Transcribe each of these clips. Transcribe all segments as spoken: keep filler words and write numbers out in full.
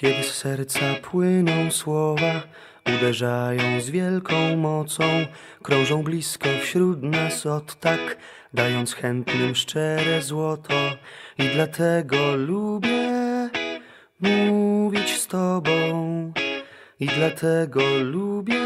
Kiedy z serca płyną słowa, uderzają z wielką mocą, krążą blisko wśród nas od tak, dając chętnym szczere złoto. I dlatego lubię mówić z Tobą, i dlatego lubię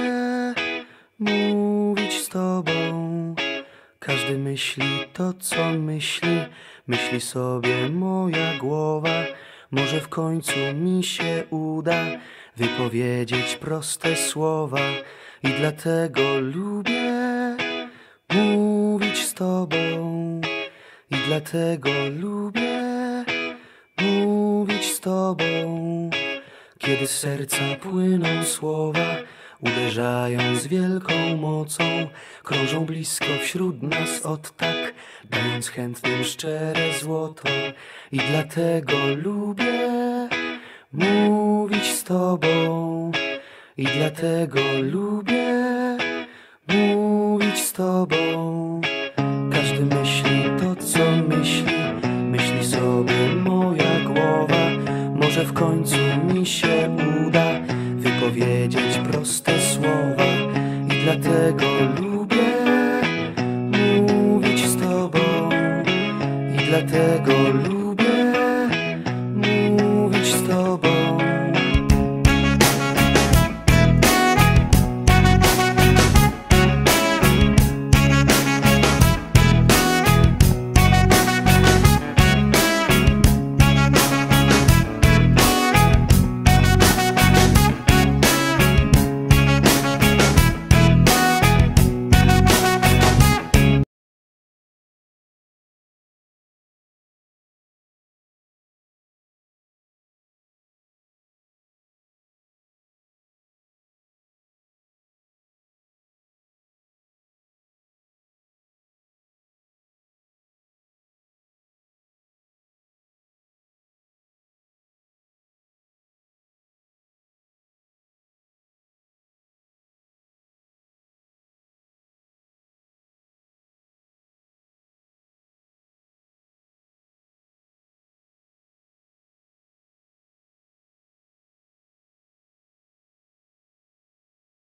mówić z Tobą. Każdy myśli to, co myśli, myśli sobie moja głowa. Może w końcu mi się uda wypowiedzieć proste słowa. I dlatego lubię mówić z Tobą, i dlatego lubię mówić z Tobą. Kiedy z serca płyną słowa, uderzają z wielką mocą, krążą blisko wśród nas od tak, dając chętnym szczere złoto. I dlatego lubię mówić z Tobą, i dlatego lubię mówić z Tobą. Każdy myśli to, co myśli, myśli sobie moja głowa. Może w końcu mi się uda wypowiedzieć proste słowa. I dlatego lubię mówić z Tobą, i dlatego lubię